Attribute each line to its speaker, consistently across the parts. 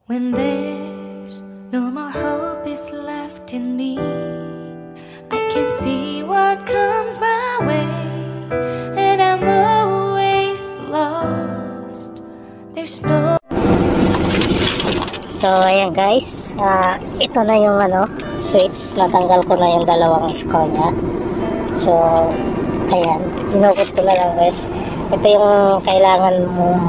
Speaker 1: When there's no more hope is left in me, I can see what comes my way, and I'm always lost. There's no...
Speaker 2: So ayan guys, ito na yung switch. Natanggal ko na yung dalawang screw nya. So ayan, sinukot ko na lang guys. Ito yung kailangan mong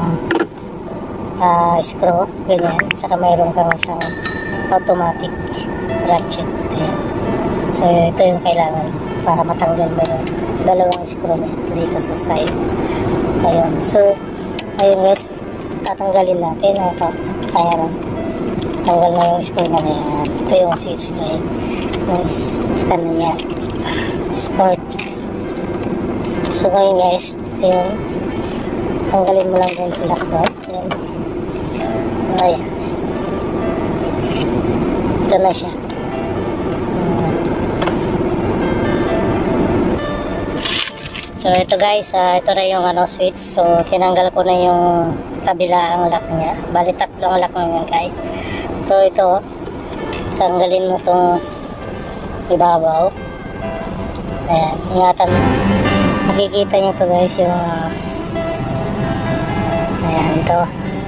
Speaker 2: screw, ganyan. Saka mayroon kang isang automatic ratchet. Ayan. So ito yung kailangan para matanggal mo yung dalawang screw nya dito sa side. Ayan. So ayun guys, tatanggalin natin. Kaya tanggal na yung screw na yan. Ito yung switch nya. Yung niya, sport. So ngayon guys, ayun, tanggalin mo lang din sila ko. Ayan. Ito na siya. So ito guys, ito na yung switch. So tinanggal ko na yung kabilang lock niya. Bali tatlong lock na yan guys. So ito, tanggalin mo itong ibabaw. Ayan, ingatan mo. Makikita nyo ito guys yung ayan ito.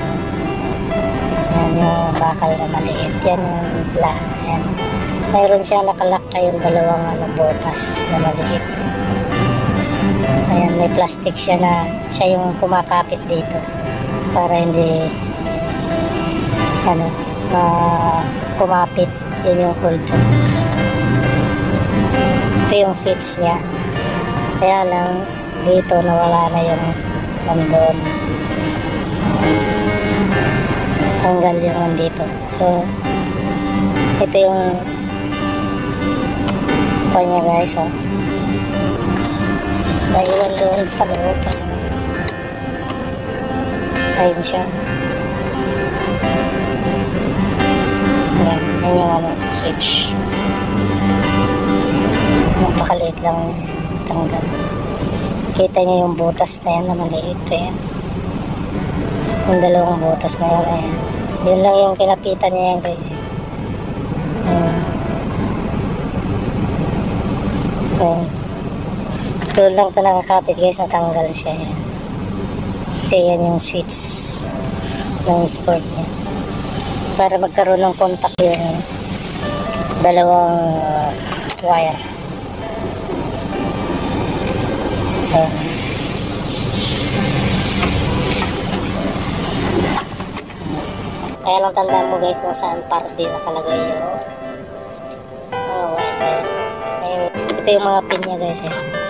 Speaker 2: Ayan yung bakal na maliit. Yan yung black. Ayan. Mayroon siyang nakalak kayong dalawang butas na maliit. Ayan, may plastic siya na siya yung kumakapit dito para hindi kumapit. Yun yung hold. Ito yung switch niya. Kaya lang dito nawala na yung nandun. Tanggal yung nandito. So ito yung kanya guys. Naiwan doon sa loob. Ayun siya. Ayan, ayun yung switch. Napakaliit lang tanggal. Kita niyo yung butas na yan na maliit. Ayan. Yung dalawang butas na yan. Ayan. Yun lang yung kinapitan niya yan guys. Ayan. Doon lang ito nakakapit guys, natanggal siya. Ayan. Kasi yan yung switch ng sport niya. Para magkaroon ng contact yung dalawang wire. Ayan. Kaya lang tandaan mo guys kung saan parte nakalagay yung wire. Ito yung mga pin niya guys.